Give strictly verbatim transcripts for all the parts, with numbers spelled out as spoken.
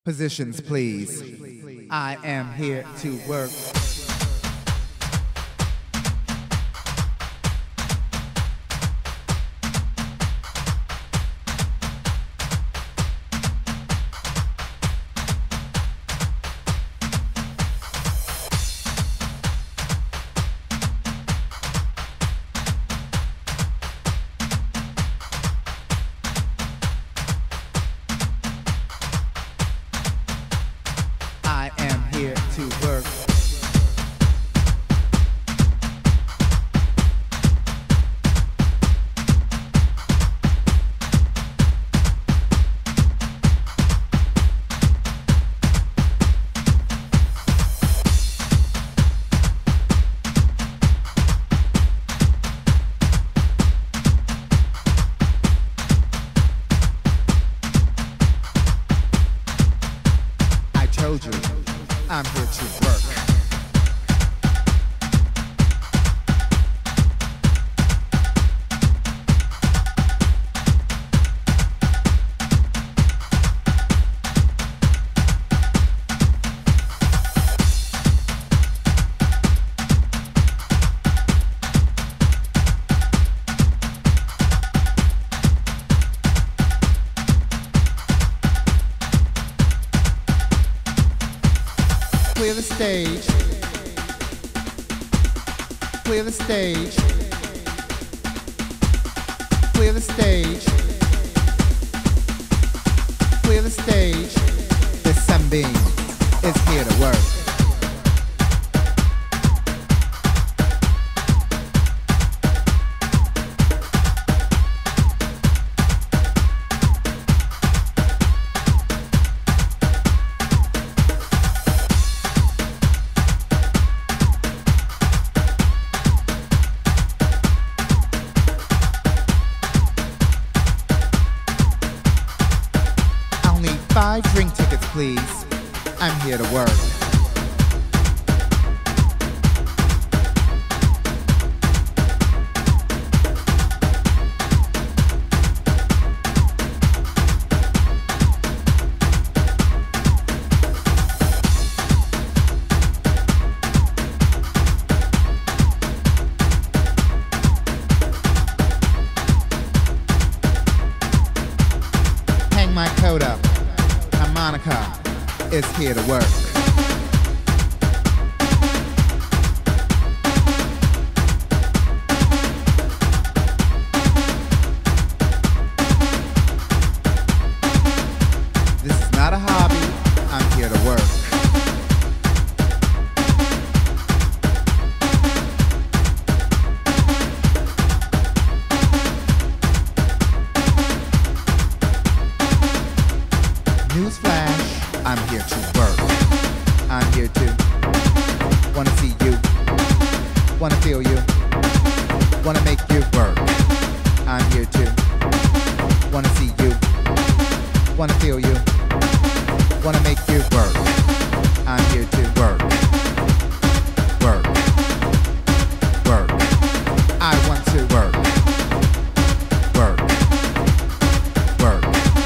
Positions, please. I am here to work. I am here to work. I told you, I'm here to work. Clear the stage. Clear the stage. Clear the stage. Clear the stage. The sunbeam is here to work. Five drink tickets, please. I'm here to work. Hang my coat up. Monica is here to work. This is not a hobby, I'm here to work. Newsflash, I'm here to work. I'm here to wanna see you, wanna feel you, wanna make you work. I'm here to wanna see you, wanna feel you, wanna make you work. I'm here to work, work, work. I want to work, work, work.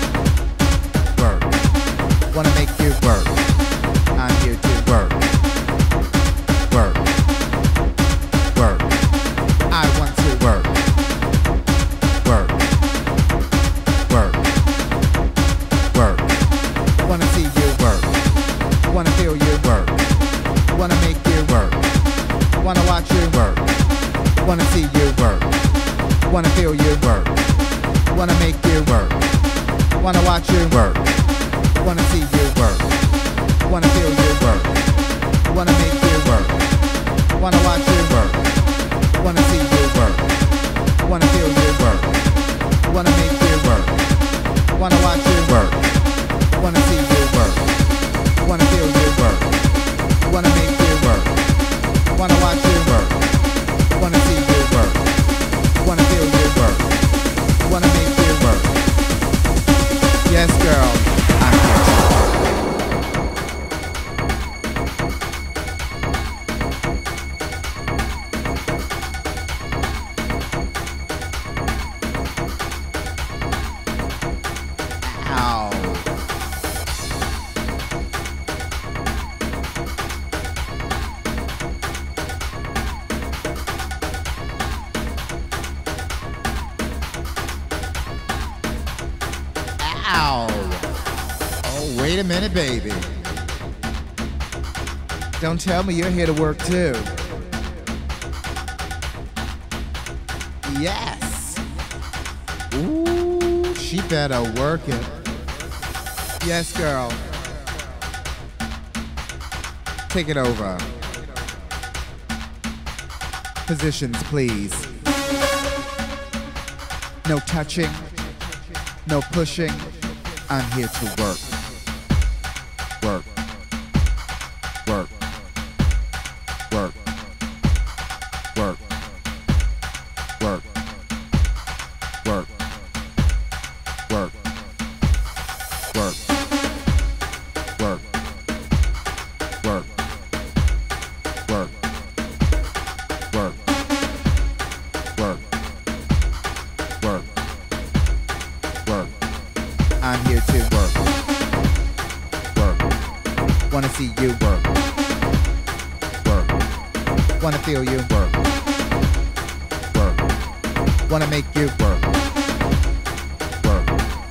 Wanna make you work. I'm here to work. Work. Work. I want to work. Work. Work. Work. Wanna see you work. Wanna feel you work. Wanna make you work. Wanna watch you work. Wanna see you work. Wanna feel you work. Wanna make you work. Wanna watch you work. Wanna see you work. Wanna feel you work. Wanna make you work. Wanna watch you work. Wanna see you work. Wanna feel you work. Wanna make you work. Wanna watch you work. Wanna see you work. Wanna feel you work. Wanna make you work. Wanna watch you work. Wanna see you work. Wanna feel you work. Wanna make you work. Yes, girl. I'm here. Ow. Wait a minute, baby. Don't tell me you're here to work too. Yes. Ooh, she better work it. Yes, girl. Take it over. Positions, please. No touching, no pushing. I'm here to work. Work. Work. Work. Work. Work. Work. Work. Work. Work. Work. Work. Work. Work. Work. Work. I'm here to work. Work. Wanna see you work. Work. Wanna feel you work. Work. Wanna make you work. Work.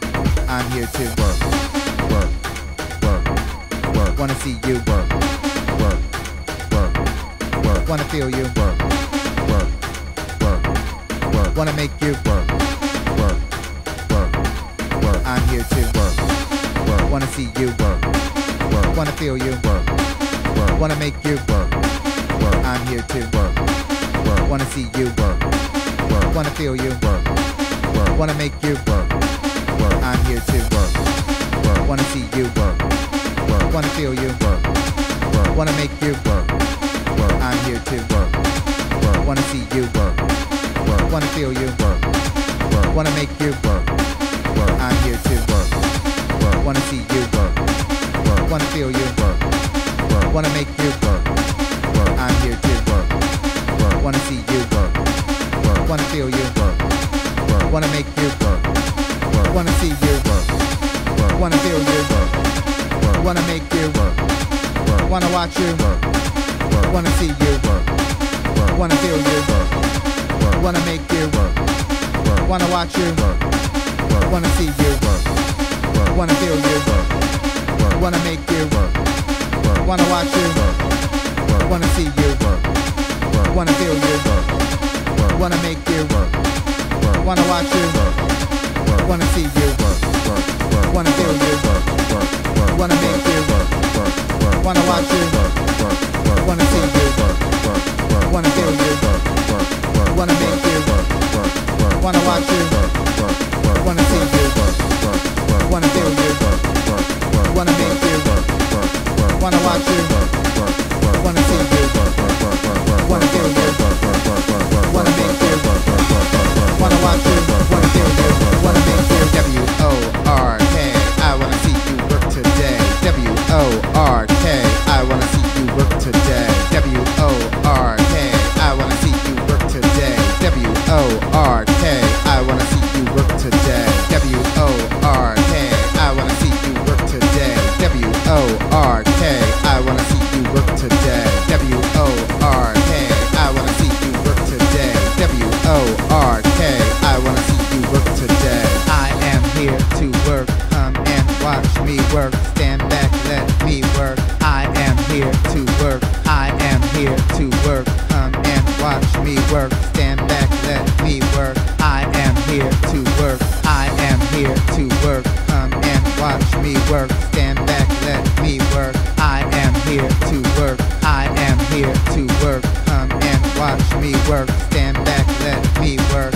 I'm here to work. Work. Work. Work. Wanna see you work. Work. Work. Work. Wanna feel you work. Work. Work. Work. Wanna make you work. Work. Work. Work. I'm here to work. Work. Wanna see you work. Work. Wanna feel you work. Work. Wanna make you work. Work. I'm here to work. Work. Wanna see you work. Work. Wanna feel you work. Work. Wanna make you work. Work. I'm here to work. Work. Wanna see you work. Work. Wanna feel you work. Work. Wanna make you work. Work. I'm here to work. Work. Wanna see you work. Work. Wanna feel you work. Work. Wanna make you work. Work. I'm here to work. Work. Wanna see you work. Work. Wanna feel you work. Work. Wanna make you work. Work. I'm here to work. Work. Wanna see you work. Work. Wanna feel you work. Work. Wanna make you work. Work. Wanna see you work. Work. Wanna feel you work. Work. Wanna make you work. Work. Wanna watch you work. Work. Wanna see you work. Work. Wanna feel you work. Work. Wanna make you work. Work. Wanna watch you work. Work. Wanna see you work. Work. Wanna feel you work. Work. Wanna make you work. Work. Wanna watch you work. Work. Wanna see you work. Work. Wanna feel you work. Work. Wanna make you work. Work. Wanna watch you work. Work. Wanna see you work. Work. Work. Wanna feel you work. Work. Work. Wanna make you work. Work. Work. Wanna watch you work. Work. Work. Wanna see you work. Work. Work. Wanna feel you work. Work. Work. Wanna make you work. Work. Work. Wanna watch you work. Work. Work. Wanna see you work. Work. Work. Wanna feel you work. Work. Work. Wanna make you work. Work. Work. Wanna watch you work. Work. Work. Wanna see you work. Work. Work. Wanna feel you work. Work. Work. Wanna make you work. Work. Work. Wanna watch you. Wanna feel you. Wanna make you. W O R K. I wanna see you work today. W O R K. I wanna see you work today. W O R K. I wanna see you work today. W O R K. I wanna see you work today. W O R K. I wanna see you work today. W O R K. I wanna see you work today. W O R K. I wanna see you work today. W O R K. I wanna see you work today. I am here to work. Come and watch me work. Stand back, let me work. I am here to work. I am here to work. Come and watch me work. Stand back, let me work. I am here to work. I am here to work. Come and watch me work. Stand back, let me work. I am here to work. I am here to work. Come and watch me work. Stand back, let me work.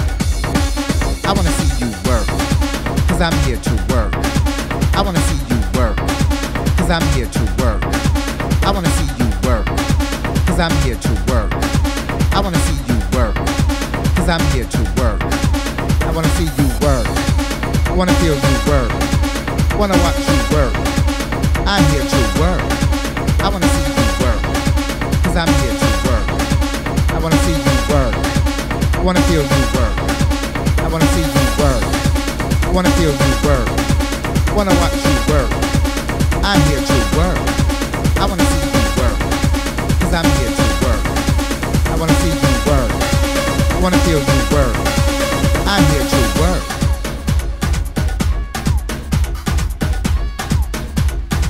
I wanna see you work, cause I'm here to work. I wanna see you work, cause I'm here to work. I wanna see you work, cause I'm here to work. I wanna see you work, cause I'm here to work. I wanna see you work. I wanna feel you work. I wanna watch you work. I'm here to work. I wanna see you work, cause I'm here to work. I wanna see you work. I wanna feel you work. I wanna see you work. I wanna feel you work. I wanna watch you work. I'm here to work. I wanna see you work, cause I'm here to work. I wanna see you work. I wanna feel you work. I'm here to work.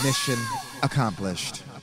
Mission accomplished.